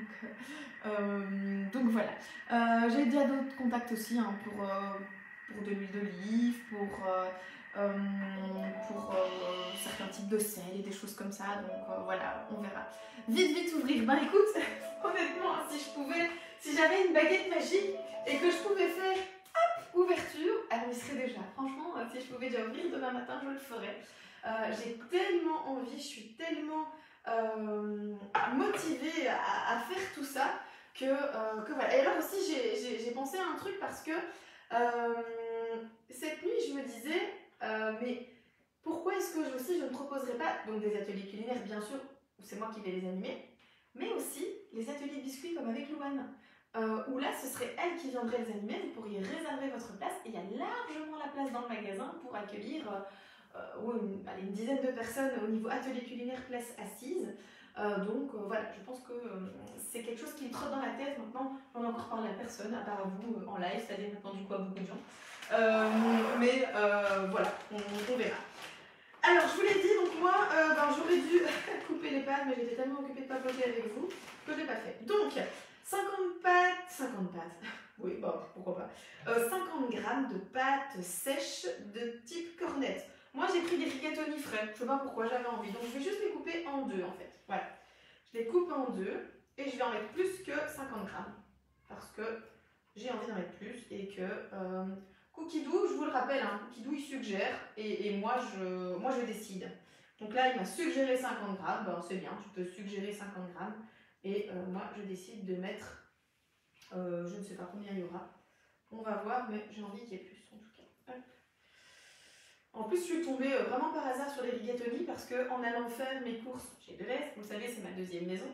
[SPEAKER 1] Donc voilà. J'ai déjà d'autres contacts aussi hein, pour de l'huile d'olive, pour certains types de sel et des choses comme ça. Donc voilà, on verra. Vite ouvrir. Ben écoute, honnêtement, si j'avais une baguette magique et que je pouvais faire ouverture, elle y serait déjà. Franchement, si je pouvais déjà ouvrir demain matin, je le ferais. J'ai tellement envie, je suis tellement motivée à faire tout ça que voilà. Et alors aussi j'ai pensé à un truc parce que cette nuit je me disais mais pourquoi est-ce que je ne proposerais pas donc des ateliers culinaires bien sûr où c'est moi qui vais les animer, mais aussi les ateliers biscuits comme avec Louane, où là ce serait elle qui viendrait les animer. Vous pourriez réserver votre place et il y a largement la place dans le magasin pour accueillir une dizaine de personnes au niveau atelier culinaire, place assise. Donc voilà, je pense que c'est quelque chose qui me trotte dans la tête maintenant. J'en ai encore parlé à personne, à part vous en live, c'est-à-dire maintenant du coup à beaucoup de gens. Mais voilà, on verra. Alors je vous l'ai dit, donc moi j'aurais dû couper les pâtes, mais j'étais tellement occupée de papoter avec vous que je ne l'ai pas fait. Donc 50 pâtes, oui, bon, pourquoi pas. 50 grammes de pâtes sèches de type cornette. Moi j'ai pris des rigatoni frais, je sais pas pourquoi, j'avais envie, donc je vais juste les couper en deux en fait. Voilà, je les coupe en deux et je vais en mettre plus que 50 grammes parce que j'ai envie d'en mettre plus et que Cookidoo, je vous le rappelle, hein, Cookidoo il suggère et moi je décide. Donc là il m'a suggéré 50 grammes, ben, c'est bien, je peux suggérer 50 grammes et moi je décide de mettre, je ne sais pas combien il y aura, on va voir, mais j'ai envie qu'il y ait plus en tout cas. Hop. En plus, je suis tombée vraiment par hasard sur les rigatoni parce qu'en allant faire mes courses chez Deleuze, vous savez, c'est ma deuxième maison,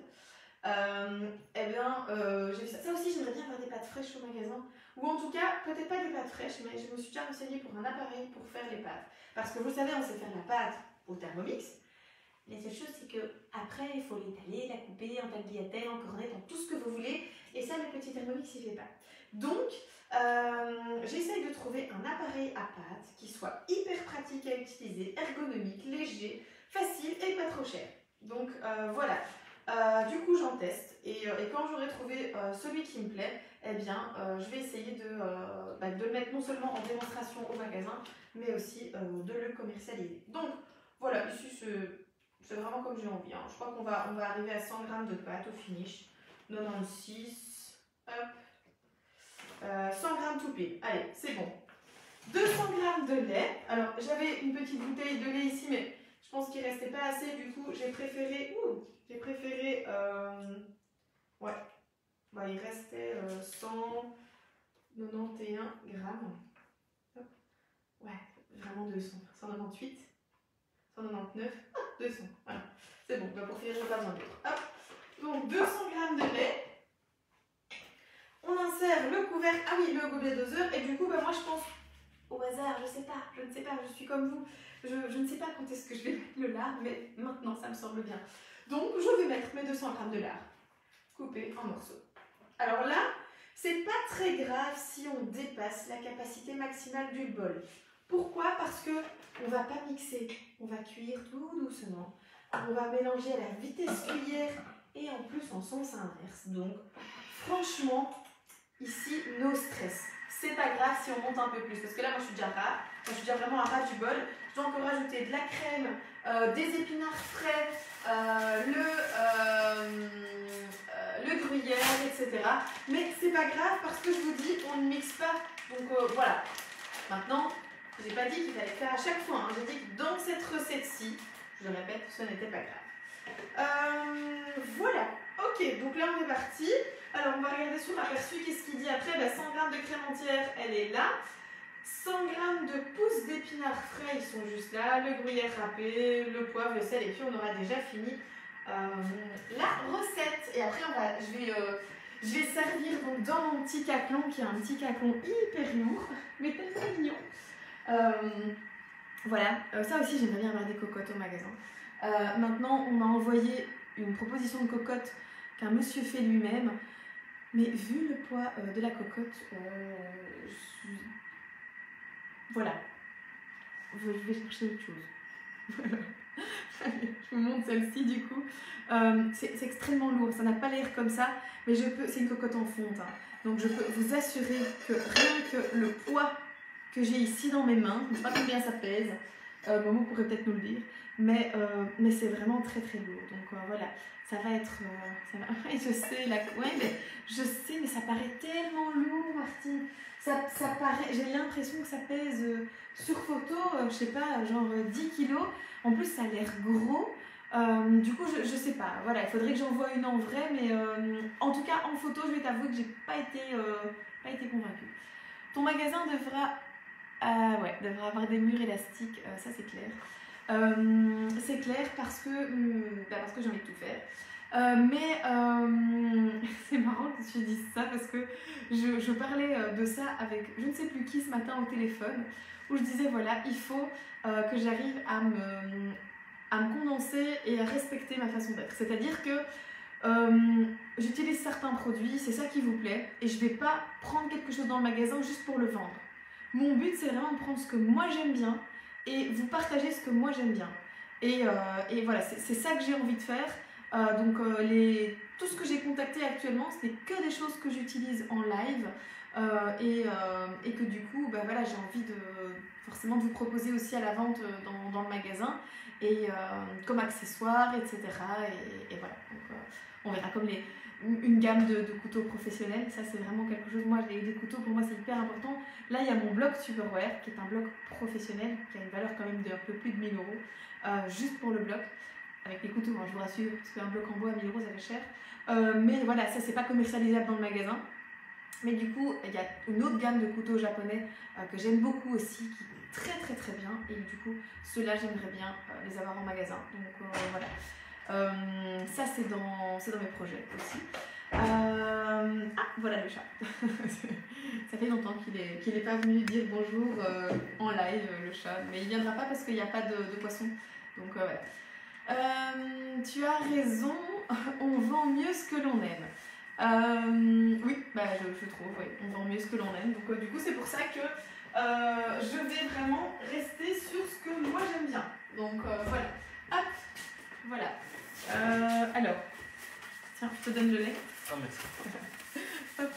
[SPEAKER 1] j'ai vu ça. Ça aussi, j'aimerais bien avoir des pâtes fraîches au magasin. Ou en tout cas, peut-être pas des pâtes fraîches, mais je me suis déjà renseignée pour un appareil pour faire les pâtes. Parce que vous savez, on sait faire la pâte au Thermomix. La seule chose, c'est qu'après, il faut l'étaler, la couper en tagliatelle, en cornette, en tout ce que vous voulez. Et ça, le petit Thermomix, il fait pas. Donc, j'essaye de trouver un appareil à pâte qui soit hyper pratique à utiliser, ergonomique, léger, facile et pas trop cher. Donc voilà, du coup j'en teste et quand j'aurai trouvé celui qui me plaît, eh bien je vais essayer de le mettre non seulement en démonstration au magasin, mais aussi de le commercialiser. Donc voilà, ici c'est vraiment comme j'ai envie. Hein. Je crois qu'on va arriver à 100 g de pâte au finish, 96, hop. 100 g toupé, allez, c'est bon. 200 g de lait. Alors, j'avais une petite bouteille de lait ici, mais je pense qu'il restait pas assez. Du coup, j'ai préféré... ouais. Bah, il restait 191 grammes. Hop. Ouais, vraiment 200. 198, 199, 200. Voilà. C'est bon, bah, pour finir, je n'ai pas besoin d'autre. Hop. Donc, 200 g de lait. On insère le couvercle, ah oui, le gobelet doseur, et du coup, moi je pense au hasard, je ne sais pas, je suis comme vous, je ne sais pas quand est-ce que je vais mettre le lard, mais maintenant ça me semble bien. Donc je vais mettre mes 200 g de lard, coupé en morceaux. Alors là, c'est pas très grave si on dépasse la capacité maximale du bol. Pourquoi? Parce que on va pas mixer, on va cuire tout doucement, on va mélanger à la vitesse cuillère et en plus en sens inverse. Donc franchement, ici, no stress. C'est pas grave si on monte un peu plus. Parce que là, moi, je suis déjà vraiment à ras du bol. Je dois encore rajouter de la crème, des épinards frais, le gruyère. cuillère, etc. Mais c'est pas grave parce que je vous dis, on ne mixe pas. Donc voilà. Maintenant, j'ai pas dit qu'il fallait faire à chaque fois. Hein. J'ai dit que dans cette recette-ci, je le répète, ce n'était pas grave. Voilà. Ok, donc là on est parti. Alors on va regarder sur l'aperçu, qu'est-ce qu'il dit après. 100 g de crème entière, elle est là. 100 g de pousses d'épinards frais, ils sont juste là. Le gruyère râpé, le poivre, le sel, et puis on aura déjà fini la recette. Et après je vais servir donc dans mon petit caclon, qui est un petit caclon hyper lourd, mais tellement mignon. Voilà, ça aussi j'aimerais bien avoir des cocottes au magasin. Maintenant on m'a envoyé une proposition de cocotte qu'un monsieur fait lui-même, mais vu le poids de la cocotte, voilà, je vais chercher autre chose. Voilà. Je vous montre celle-ci du coup. C'est extrêmement lourd, ça n'a pas l'air comme ça, mais c'est une cocotte en fonte. Hein. Donc je peux vous assurer que rien que le poids que j'ai ici dans mes mains, je ne sais pas combien ça pèse, Momo pourrait peut-être nous le dire, mais c'est vraiment très très lourd. Donc voilà, ça va être... je sais, je sais, mais ça paraît tellement lourd, Martine. Ça paraît, j'ai l'impression que ça pèse sur photo, je sais pas, genre 10 kilos. En plus, ça a l'air gros. Du coup, je sais pas. Voilà, il faudrait que j'envoie une en vrai, mais en tout cas, en photo, je vais t'avouer que j'ai pas été convaincue. Ton magasin devra avoir des murs élastiques, ça c'est clair. C'est clair parce que j'ai envie de tout faire. C'est marrant que tu dises ça parce que je parlais de ça avec je ne sais plus qui ce matin au téléphone, où je disais voilà, il faut que j'arrive à me condenser et à respecter ma façon d'être. C'est-à-dire que j'utilise certains produits, c'est ça qui vous plaît, et je ne vais pas prendre quelque chose dans le magasin juste pour le vendre. Mon but, c'est vraiment de prendre ce que moi j'aime bien et vous partager ce que moi j'aime bien. Et voilà, c'est ça que j'ai envie de faire. Tout ce que j'ai contacté actuellement, ce n'est que des choses que j'utilise en live et que du coup, voilà, j'ai envie forcément de vous proposer aussi à la vente dans le magasin et comme accessoires, etc. Et voilà, donc, on verra comme une gamme de couteaux professionnels, ça c'est vraiment quelque chose, moi des couteaux pour moi c'est hyper important. Là il y a mon bloc Tupperware qui est un bloc professionnel qui a une valeur quand même d'un peu plus de 1000 €, juste pour le bloc, avec les couteaux, hein, je vous rassure, parce qu'un bloc en bois à 1000 € ça fait cher. Mais voilà, ça c'est pas commercialisable dans le magasin. Mais du coup, il y a une autre gamme de couteaux japonais que j'aime beaucoup aussi, qui est très très très bien. Et du coup, ceux-là j'aimerais bien les avoir en magasin. Donc voilà. Ça c'est dans mes projets aussi. Voilà le chat. Ça fait longtemps qu'il est pas venu dire bonjour en live, le chat, mais il viendra pas parce qu'il n'y a pas de poisson. Donc voilà. Tu as raison, on vend mieux ce que l'on aime. Oui, je trouve, oui, on vend mieux ce que l'on aime. Donc du coup c'est pour ça que je vais vraiment rester sur ce que moi j'aime bien. Donc voilà. Hop, voilà. Alors, tiens, je te donne le lait.
[SPEAKER 2] Oh, merci.
[SPEAKER 1] Hop.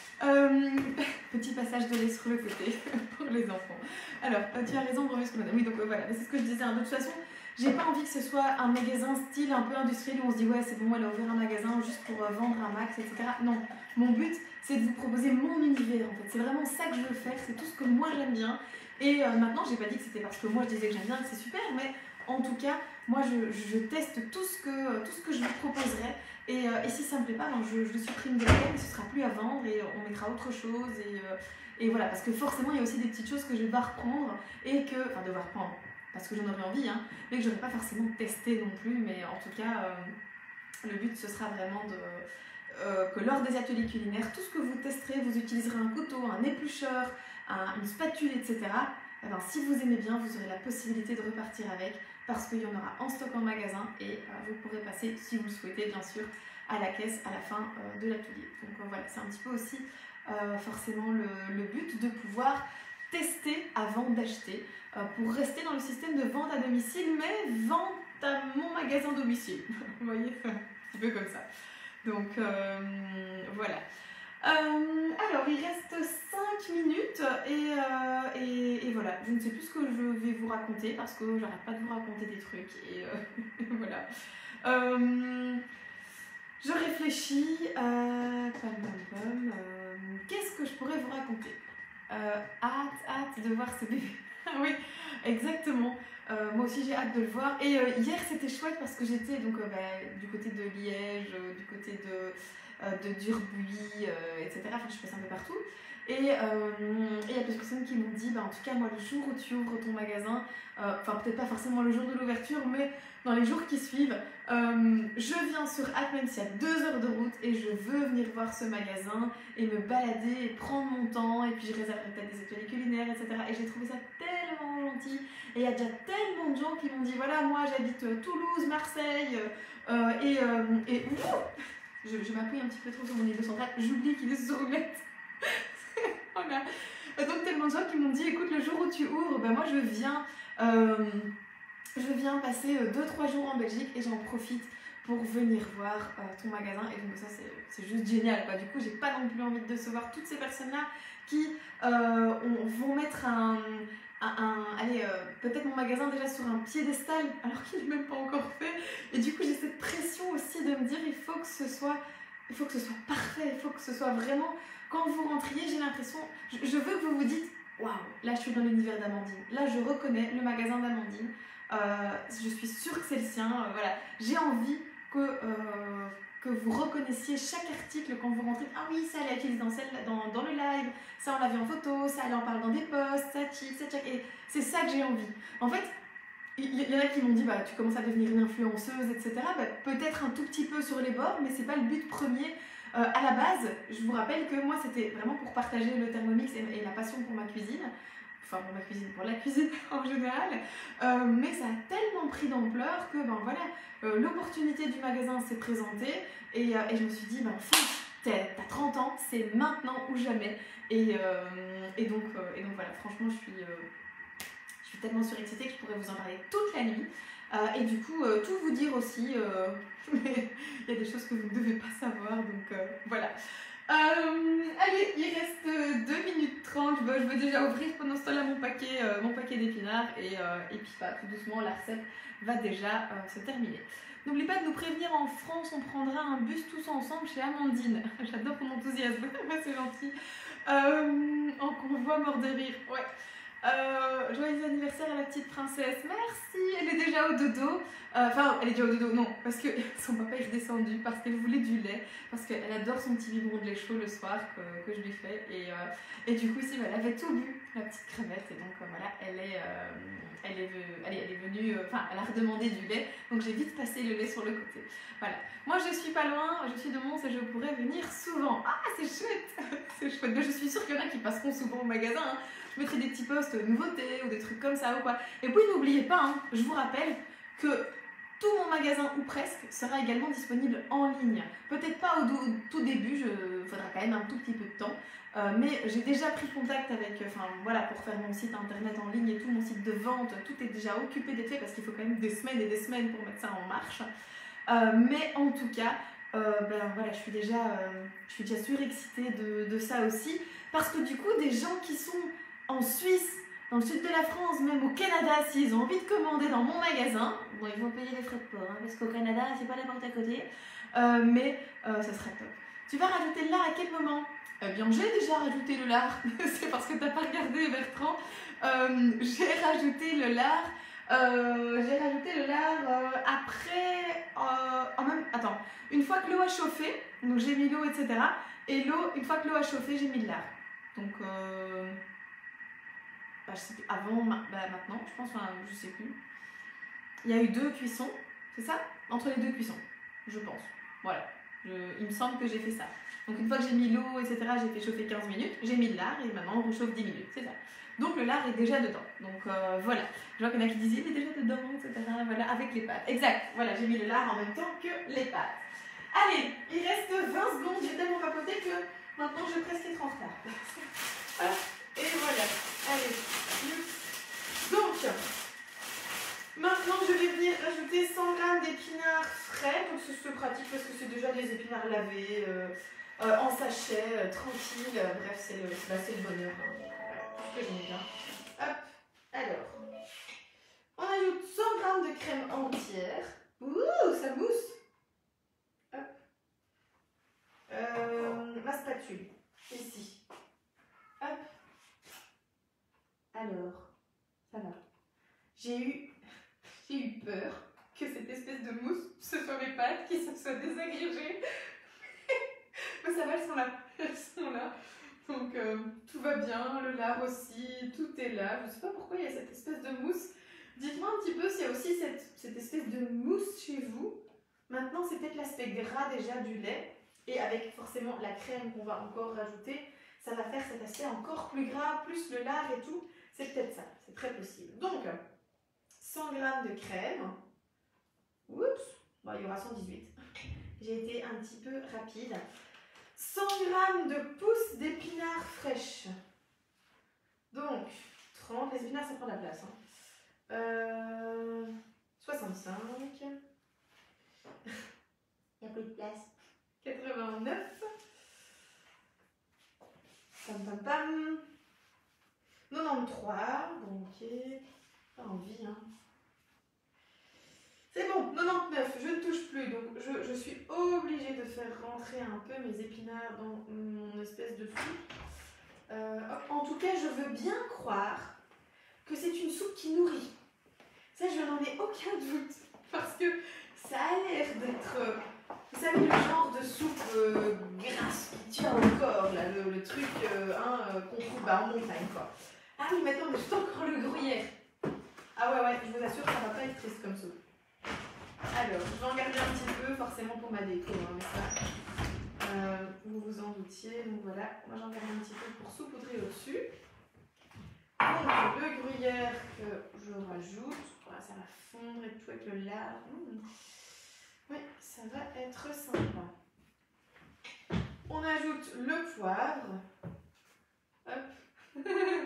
[SPEAKER 1] Petit passage de lait sur le côté pour les enfants. Alors, tu as raison, Bruce. Oui, donc voilà, c'est ce que je disais. Hein. De toute façon, j'ai pas envie que ce soit un magasin style un peu industriel où on se dit ouais, c'est bon, elle a ouvert un magasin juste pour vendre un max, etc. Non, mon but, c'est de vous proposer mon univers en fait. C'est vraiment ça que je veux faire, c'est tout ce que moi j'aime bien. Et maintenant, j'ai pas dit que c'était parce que moi je disais que j'aime bien que c'est super, mais en tout cas, moi je teste tout ce que je vous proposerai. Et si ça me plaît pas, je le supprime de l'année, ce sera plus à vendre et on mettra autre chose. Et voilà, parce que forcément, il y a aussi des petites choses que je vais devoir reprendre devoir reprendre, parce que j'en aurais envie, hein, mais que je n'aurais pas forcément testé non plus. Mais en tout cas, le but, ce sera vraiment que lors des ateliers culinaires, tout ce que vous testerez, vous utiliserez un couteau, un éplucheur, une spatule, etc. Si vous aimez bien, vous aurez la possibilité de repartir avec, parce qu'il y en aura en stock en magasin et vous pourrez passer, si vous le souhaitez bien sûr, à la caisse à la fin de l'atelier. Donc voilà, c'est un petit peu aussi forcément le but de pouvoir tester avant d'acheter pour rester dans le système de vente à domicile, mais vente à mon magasin domicile. Vous voyez, un petit peu comme ça. Donc voilà. Alors, il reste 5 minutes et voilà, je ne sais plus ce que je vais vous raconter parce que j'arrête pas de vous raconter des trucs et voilà. Je réfléchis. hâte de voir ce bébé. Oui, exactement. Moi aussi j'ai hâte de le voir. Et hier c'était chouette parce que j'étais donc du côté de Liège, du côté de Durbuy, etc. Enfin je passe un peu partout. Et il y a plusieurs personnes qui m'ont dit, en tout cas moi le jour où tu ouvres ton magasin, enfin peut-être pas forcément le jour de l'ouverture, mais dans les jours qui suivent, je viens sur Ath, même s'il y a 2 heures de route, et je veux venir voir ce magasin et me balader et prendre mon temps, et puis je réserverai peut-être des ateliers culinaires, etc. Et j'ai trouvé ça tellement gentil. Et il y a déjà tellement de gens qui m'ont dit, voilà, moi j'habite Toulouse, Marseille, et je m'appuie un petit peu trop sur mon niveau central, j'oublie qu'il est sur roulette. Voilà. Donc tellement de gens qui m'ont dit, écoute, le jour où tu ouvres, moi je viens passer 2-3 jours en Belgique et j'en profite pour venir voir ton magasin. Et donc ça c'est juste génial, quoi. Du coup j'ai pas non plus envie de décevoir toutes ces personnes là qui vont mettre peut-être mon magasin déjà sur un piédestal alors qu'il n'est même pas encore fait. Et du coup j'ai cette pression aussi de me dire, il faut que ce soit parfait, il faut que ce soit vraiment, quand vous rentriez, j'ai l'impression, je veux que vous vous dites, waouh, là je suis dans l'univers d'Amandine, là je reconnais le magasin d'Amandine, je suis sûre que c'est le sien, voilà. J'ai envie que vous reconnaissiez chaque article quand vous rentrez. Ah oui, ça elle a utilisé dans le live, ça on l'a vu en photo, ça elle en parle dans des posts, ça check, et c'est ça que j'ai envie. En fait, il y en a qui m'ont dit, tu commences à devenir une influenceuse, etc. Peut-être un tout petit peu sur les bords, mais c'est pas le but premier. À la base, je vous rappelle que moi, c'était vraiment pour partager le Thermomix et la passion pour ma cuisine. Enfin, pour la cuisine en général. Mais ça a tellement pris d'ampleur que, l'opportunité du magasin s'est présentée. Et je me suis dit, enfin, t'as 30 ans, c'est maintenant ou jamais. Et donc voilà, franchement, je suis tellement surexcitée que je pourrais vous en parler toute la nuit. Et du coup, tout vous dire aussi, mais il y a des choses que vous ne devez pas savoir, donc voilà. Allez, il reste 2 minutes 30, je veux déjà ouvrir pendant ce temps-là mon paquet d'épinards, et puis tout doucement, la recette va déjà se terminer. N'oubliez pas de nous prévenir, en France, on prendra un bus tous ensemble chez Amandine. J'adore ton enthousiasme, c'est gentil. En convoi mort de rire, ouais. Joyeux anniversaire à la petite princesse, merci, elle est déjà au dodo. Elle est déjà au dodo, non, parce que son papa est redescendu, parce qu'elle voulait du lait, parce qu'elle adore son petit biberon de lait chaud le soir que je lui fais, et du coup, elle avait tout bu, la petite crevette, et donc voilà, elle est venue, elle a redemandé du lait, donc j'ai vite passé le lait sur le côté. Voilà, moi je suis pas loin, je suis de Mons et je pourrais venir souvent. Ah, c'est chouette, c'est chouette, mais je suis sûre qu'il y en a qui passeront souvent au magasin, hein. Je mettrai des petits posts nouveautés ou des trucs comme ça ou quoi. Et puis n'oubliez pas, je vous rappelle que tout mon magasin ou presque sera également disponible en ligne. Peut-être pas au tout début, il faudra quand même un tout petit peu de temps. Mais j'ai déjà pris contact avec, pour faire mon site internet en ligne et tout, mon site de vente, tout est déjà occupé d'être fait parce qu'il faut quand même des semaines et des semaines pour mettre ça en marche. Mais en tout cas, je suis déjà surexcitée de ça aussi, parce que du coup, des gens qui sont en Suisse, dans le sud de la France, même au Canada, s'ils ont envie de commander dans mon magasin, ils vont payer les frais de port, parce qu'au Canada, c'est pas la porte à côté, mais ça serait top. Tu vas rajouter le lard à quel moment? Eh bien, j'ai déjà rajouté le lard, c'est parce que t'as pas regardé, Bertrand. J'ai rajouté le lard après, attends, une fois que l'eau a chauffé, donc j'ai mis l'eau, etc. Et une fois que l'eau a chauffé, j'ai mis le lard. Donc, je sais plus, avant, maintenant, je pense, je sais plus. Il y a eu 2 cuissons, c'est ça? Entre les 2 cuissons, je pense. Voilà, il me semble que j'ai fait ça. Donc une fois que j'ai mis l'eau, etc., j'ai fait chauffer 15 minutes, j'ai mis le lard et maintenant on rechauffe 10 minutes, c'est ça. Donc le lard est déjà dedans. Donc voilà, je vois qu'il y en a qui disent il est déjà dedans, etc. Voilà, avec les pâtes. Exact, voilà, j'ai mis le lard en même temps que les pâtes. Allez, il reste 20 secondes, j'ai tellement papoté que maintenant je vais presque être en retard. Voilà. Et voilà, allez, donc, maintenant je vais venir rajouter 100 g d'épinards frais, donc c'est pratique parce que c'est déjà des épinards lavés, en sachet, tranquille, bref, c'est le bonheur, hein. Voilà, tout ce que j'aime bien. Hop, alors, on ajoute 100 g de crème entière, ouh, ça mousse. Hop, ma spatule, ici, hop. j'ai eu peur que cette espèce de mousse, ce soit mes pâtes qui se soient désagrégées. Mais ça va, elles sont là. Elles sont là. Donc tout va bien, le lard aussi, tout est là. Je ne sais pas pourquoi il y a cette espèce de mousse. Dites-moi un petit peu s'il y a aussi cette espèce de mousse chez vous. Maintenant, c'est peut-être l'aspect gras déjà du lait. Et avec forcément la crème qu'on va encore rajouter, ça va faire cet aspect encore plus gras, plus le lard et tout. C'est peut-être ça, c'est très possible. Donc, 100 g de crème. Oups, bon, il y aura 118. J'ai été un petit peu rapide. 100 g de pousses d'épinards fraîches. Donc, 30. Les épinards, ça prend la place. 65. Il n'y a plus de place. 89. Pam pam pam. 93. Bon, ok. Pas envie, hein. C'est bon, 99, je ne touche plus, donc je suis obligée de faire rentrer un peu mes épinards dans mon espèce de soupe. En tout cas, je veux bien croire que c'est une soupe qui nourrit. Ça, je n'en ai aucun doute, parce que ça a l'air d'être, vous savez, le genre de soupe grasse qui tient au corps, là, le truc qu'on trouve en montagne, quoi. Ah oui, maintenant, j'ai encore le gruyère. Ah ouais, je vous assure, ça ne va pas être triste comme soupe. Alors, je vais en garder un petit peu, forcément pour ma déco, hein, mais ça, vous vous en doutiez. Donc voilà, moi j'en garde un petit peu pour saupoudrer au-dessus. Donc le gruyère que je rajoute, voilà, ça va fondre et tout avec le lard. Oui, ça va être sympa. On ajoute le poivre. Hop.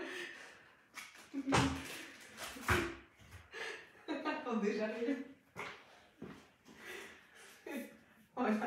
[SPEAKER 1] Attendez, j'arrive. Voilà.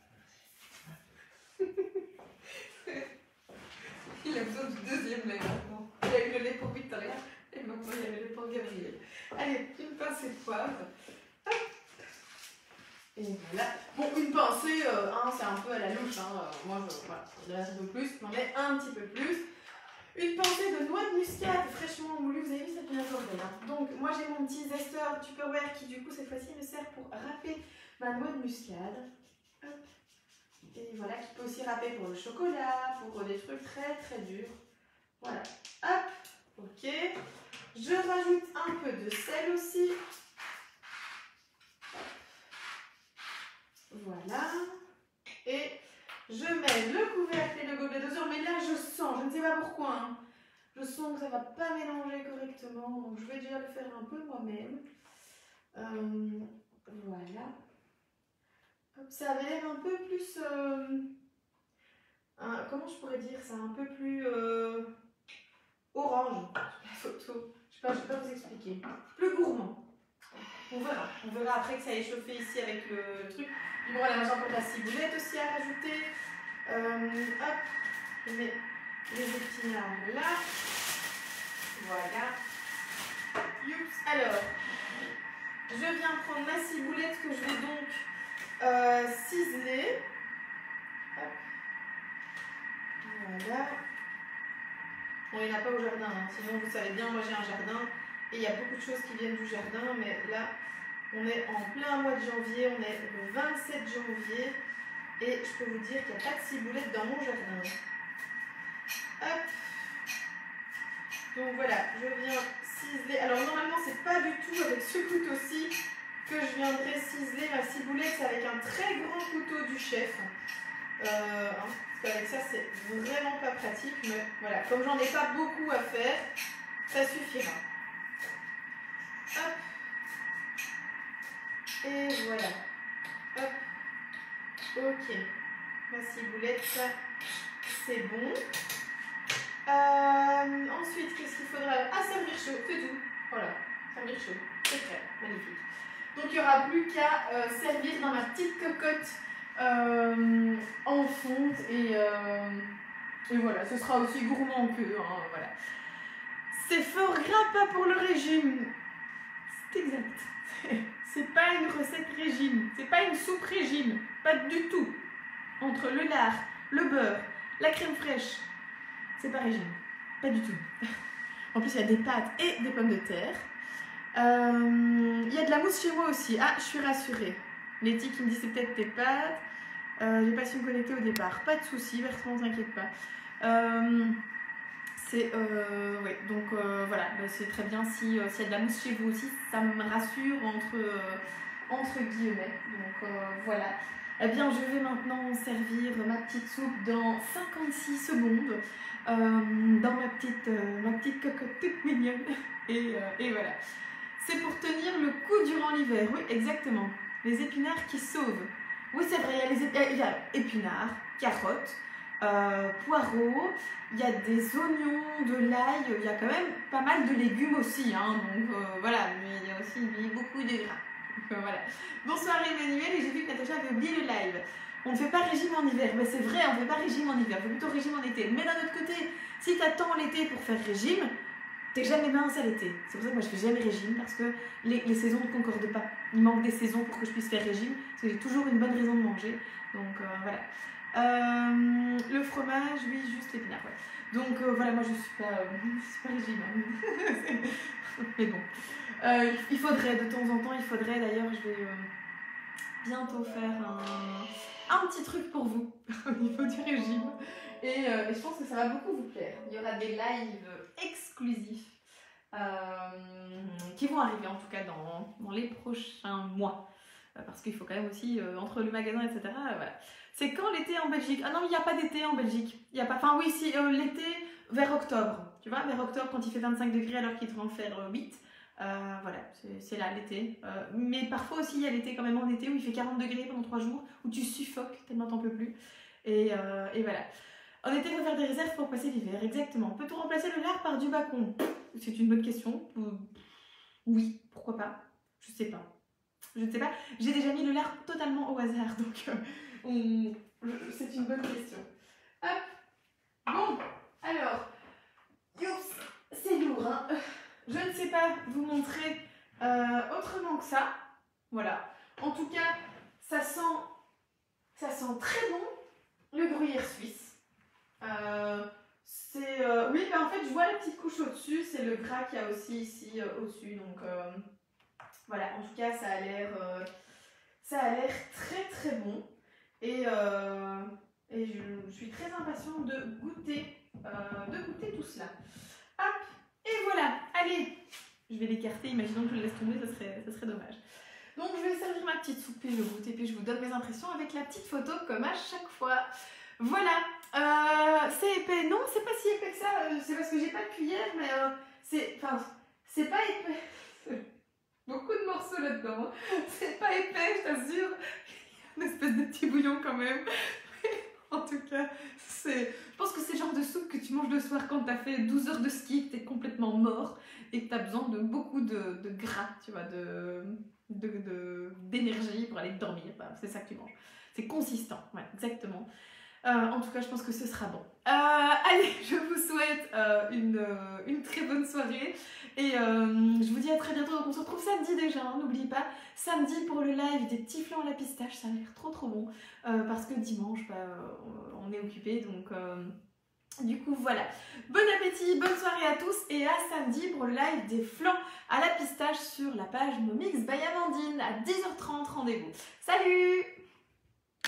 [SPEAKER 1] Il a besoin du deuxième lait maintenant. Il a eu le lait pour Victoria et maintenant il y a le lait pour Gabriel. Allez, une pincée de poivre. Hop. Et voilà. Bon, une pincée, c'est un peu à la louche. Moi, je laisse un peu plus. J'en mets un petit peu plus. Une pincée de noix de muscade fraîchement moulue. Vous avez vu, ça devient jaune. Donc, moi j'ai mon petit zesteur Tupperware qui, du coup, cette fois-ci me sert pour râper ma noix de muscade. Hop. Et voilà, qui peut aussi râper pour le chocolat, pour des trucs très très durs. Voilà. Hop. Ok. Je rajoute un peu de sel aussi. Hop. Voilà. Et je mets le couvercle et le gobelet doseur. Mais là, je sens, je ne sais pas pourquoi, hein, je sens que ça ne va pas mélanger correctement. Donc, je vais déjà le faire un peu moi-même. Voilà. Hop, ça avait l'air un peu plus... comment je pourrais dire ça? Un peu plus orange sur la photo. Je ne vais pas vous expliquer. Plus gourmand. On verra après que ça ait chauffé ici avec le truc. Bon, voilà, j'ai encore de la ciboulette aussi à rajouter. Hop, je mets les épinards là. Voilà. Youps. Alors, je viens prendre ma ciboulette que je vais donc ciseler. Hop. Voilà. Bon, il n'y en a pas au jardin, hein. Sinon vous savez bien, moi j'ai un jardin et il y a beaucoup de choses qui viennent du jardin, mais là on est en plein mois de janvier, on est le 27 janvier et je peux vous dire qu'il n'y a pas de ciboulette dans mon jardin. Hop. Donc voilà, je viens ciseler. Alors normalement c'est pas du tout avec ce couteau-ci que je viendrai ciseler ma ciboulette, c'est avec un très grand couteau du chef. Parce qu'avec ça c'est vraiment pas pratique, mais voilà, comme j'en ai pas beaucoup à faire, ça suffira. Hop. Et voilà. Hop. Ok. Ma ciboulette, ça c'est bon. Ensuite, qu'est-ce qu'il faudra? Ah, servir chaud, c'est tout. Voilà, servir chaud. C'est prêt, magnifique. Donc il n'y aura plus qu'à servir dans ma petite cocotte en fonte et voilà, ce sera aussi gourmand que voilà. C'est fort gras, pas pour le régime. C'est exact. C'est pas une recette régime, c'est pas une soupe régime, pas du tout. Entre le lard, le beurre, la crème fraîche, c'est pas régime, pas du tout. En plus il y a des pâtes et des pommes de terre. Il y a de la mousse chez moi aussi. Ah, je suis rassurée. Letty qui me dit c'est peut-être tes pâtes. J'ai pas su me connecter au départ. Pas de soucis, Bertrand, t'inquiète pas. Ouais, donc voilà, bah, c'est très bien s'il y a de la mousse chez vous aussi, ça me rassure entre guillemets. Donc voilà. Eh bien, je vais maintenant servir ma petite soupe dans 56 secondes dans ma petite cocotte toute mignonne. Et voilà. C'est pour tenir le coup durant l'hiver, oui, exactement. Les épinards qui sauvent. Oui, c'est vrai, il y a épinards, carottes, poireaux, il y a des oignons, de l'ail, il y a quand même pas mal de légumes aussi, hein, donc voilà, mais il y a aussi beaucoup de gras. Voilà. Bonsoir Emmanuel, et j'ai vu que Natacha avait oublié le live. On ne fait pas régime en hiver, mais c'est vrai, on ne fait pas régime en hiver, on fait plutôt régime en été. Mais d'un autre côté, si tu attends l'été pour faire régime, t'es jamais mince à l'été. C'est pour ça que moi je fais jamais régime, parce que les saisons ne concordent pas. Il manque des saisons pour que je puisse faire régime, parce que j'ai toujours une bonne raison de manger. Donc voilà. Le fromage, oui, juste l'épinard. Ouais. Donc voilà, moi je suis pas régime. Mais bon. Il faudrait, de temps en temps, d'ailleurs, je vais bientôt faire un petit truc pour vous au niveau du régime. Et je pense que ça va beaucoup vous plaire. Il y aura des lives exclusifs qui vont arriver en tout cas dans les prochains mois. Parce qu'il faut quand même aussi, entre le magasin, etc. Voilà. C'est quand l'été en Belgique? Ah non, il n'y a pas d'été en Belgique. Il y a pas... Enfin oui, si, l'été vers octobre. Tu vois, vers octobre, quand il fait 25 degrés alors qu'il devrait en faire 8. Voilà, c'est là l'été. Mais parfois aussi, il y a l'été quand même en été où il fait 40 degrés pendant 3 jours, où tu suffoques tellement t'en peux plus. Et voilà. En été, il faut faire des réserves pour passer l'hiver, exactement. Peut-on remplacer le lard par du bacon? C'est une bonne question. Oui, pourquoi pas? Je sais pas. Je ne sais pas. J'ai déjà mis le lard totalement au hasard, donc c'est une bonne question. Hop. Bon, alors, youps, c'est lourd, hein. Je ne sais pas vous montrer autrement que ça. Voilà. En tout cas, ça sent très bon le gruyère suisse. Oui, ben en fait, je vois la petite couche au-dessus. C'est le gras qu'il y a aussi ici au-dessus. Donc voilà. En tout cas, ça a l'air très très bon. Et je suis très impatiente de goûter tout cela. Hop. Et voilà, allez, je vais l'écarter, imaginons que je le laisse tomber, ça serait dommage. Donc je vais servir ma petite soupe, puis je goûte, et puis je vous donne mes impressions avec la petite photo, comme à chaque fois. Voilà, c'est épais. Non, c'est pas si épais que ça, c'est parce que j'ai pas de cuillère, mais c'est pas épais. Beaucoup de morceaux là-dedans, hein. C'est pas épais, je t'assure. Une espèce de petit bouillon quand même. En tout cas, je pense que c'est le genre de soupe que tu manges le soir quand tu as fait 12 heures de ski, que tu es complètement mort et que tu as besoin de beaucoup de gras, tu vois, d'énergie pour aller dormir. Bah, c'est ça que tu manges. C'est consistant, ouais, exactement. En tout cas, je pense que ce sera bon. Allez, je vous souhaite une très bonne soirée et je vous dis à très bientôt. Donc on se retrouve samedi déjà, hein, n'oublie pas. Samedi pour le live des petits flancs à la pistache, ça a l'air trop trop bon. Parce que dimanche, on est occupé, donc du coup voilà. Bon appétit, bonne soirée à tous et à samedi pour le live des flancs à la pistache sur la page Momix by Amandine à 10h30. Rendez-vous. Salut!